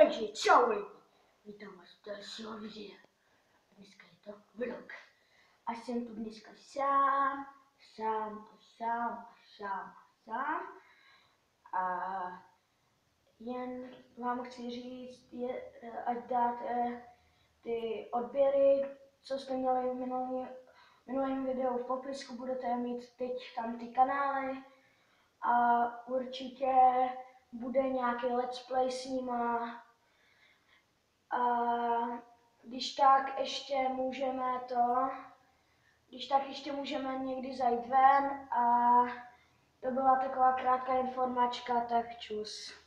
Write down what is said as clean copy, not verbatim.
Takže čau lidi, vítám vás u dalšího videa. Dneska je to vlog. A jsem tu dneska sám. A jen vám chci říct, ať dáte ty odběry, co jste měli v minulém videu v popisku, budete mít teď tam ty kanály. A určitě bude nějaký let's play s nima. A když tak ještě můžeme někdy zajít ven a to byla taková krátká informačka, tak čus.